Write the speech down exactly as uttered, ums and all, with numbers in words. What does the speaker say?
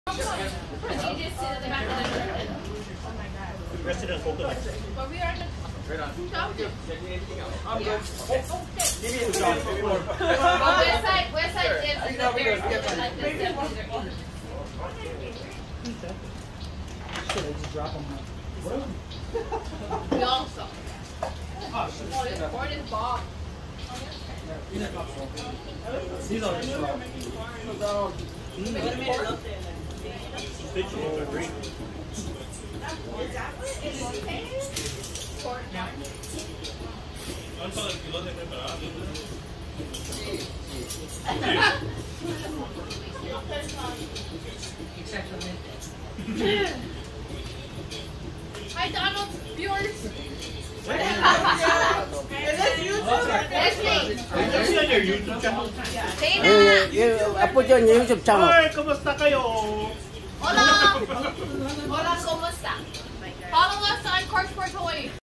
Resident coconut. But we are the Right on. I'm good. Give me a job. west side, west side is the very like this. Shit, I just drop them. We also. Corn is bomb. These are just raw. Vegetables are great. ¿Cuánto del kilo de preparado? Hi Donald, viewers. Is on your YouTube channel? I put you on your YouTube channel. Hi, kumusta kayo? Hola. Hola, ¿cómo está? Follow